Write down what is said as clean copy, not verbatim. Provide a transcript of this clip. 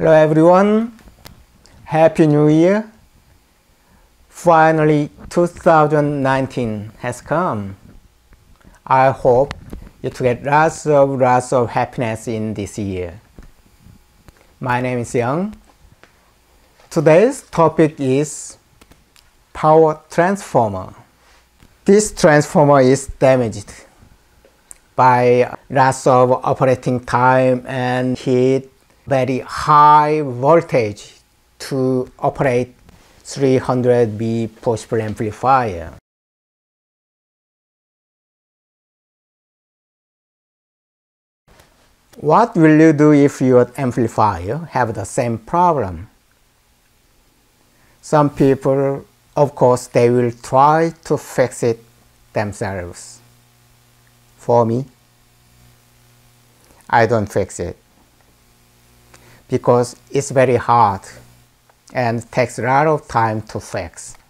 Hello everyone, Happy New Year. Finally 2019 has come. I hope you get lots of happiness in this year. My name is Young. Today's topic is power transformer. This transformer is damaged by loss of operating time and heat, very high voltage to operate 300V push-pull amplifier. What will you do if your amplifier have the same problem? Some people, of course, they will try to fix it themselves. For me, I don't fix it because it's very hard and takes a lot of time to fix.